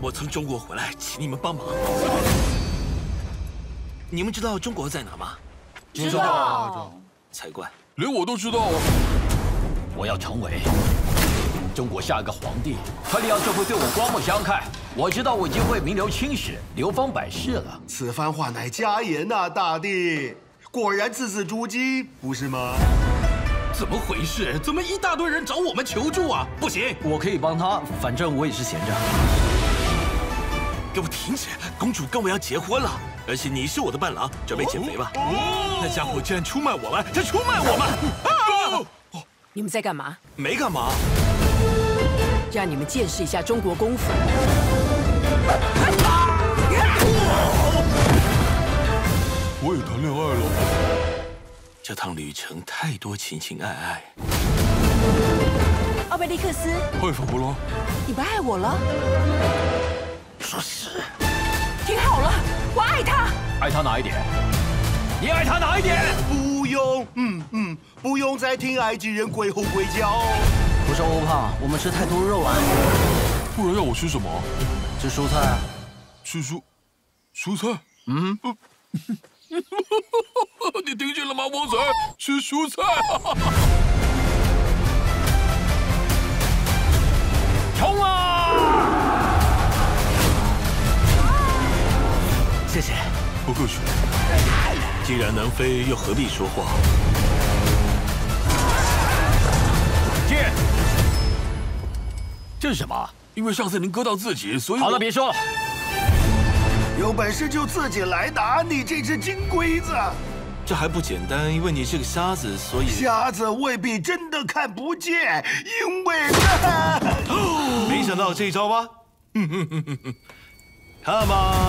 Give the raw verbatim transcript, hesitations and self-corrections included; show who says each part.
Speaker 1: 我从中国回来，请你们帮忙。你们知道中国在哪吗？
Speaker 2: 知道。
Speaker 1: 才怪，
Speaker 3: 连我都知道。
Speaker 4: 我要成为中国下一个皇帝，他利奥就会对我刮目相看。我知道我已经会名留青史、流芳百世了。
Speaker 5: 此番话乃佳言呐，大帝，果然字字珠玑，不是吗？
Speaker 1: 怎么回事？怎么一大堆人找我们求助啊？不行，
Speaker 4: 我可以帮他，反正我也是闲着。
Speaker 1: 给我停止！公主跟我要结婚了，而且你是我的伴郎，准备减肥吧。那家伙竟然出卖我们，他出卖我们！啊！
Speaker 2: 你们在干嘛？
Speaker 1: 没干嘛。
Speaker 2: 让你们见识一下中国功夫。
Speaker 3: 我也谈恋爱了。
Speaker 1: 这趟旅程太多情情爱爱。
Speaker 2: 奥贝利克斯，
Speaker 3: 爱法伯拉，
Speaker 2: 你不爱我了？
Speaker 1: 说是。
Speaker 2: 听好了，我爱他。
Speaker 4: 爱他哪一点？你爱他哪一点？
Speaker 5: 不用，嗯嗯，不用再听埃及人鬼吼鬼叫。
Speaker 4: 不是欧胖，我们吃太多肉了。
Speaker 3: 不然要我吃什么？
Speaker 4: 吃蔬菜啊。
Speaker 3: 吃蔬蔬菜？
Speaker 4: 嗯。
Speaker 3: 呃 你听见了吗，旺仔？吃蔬菜。
Speaker 4: 冲啊！
Speaker 1: 谢谢。
Speaker 3: 不客气。
Speaker 1: 既然能飞，又何必说谎？
Speaker 4: 剑。这是什么？
Speaker 3: 因为上次您割到自己，所以……
Speaker 4: 好了，别说了。
Speaker 5: 有本事就自己来打，你这只金龟子！
Speaker 1: 这还不简单，因为你是个瞎子，所以
Speaker 5: 瞎子未必真的看不见，因为……
Speaker 1: 没想到这一招吧？Come on！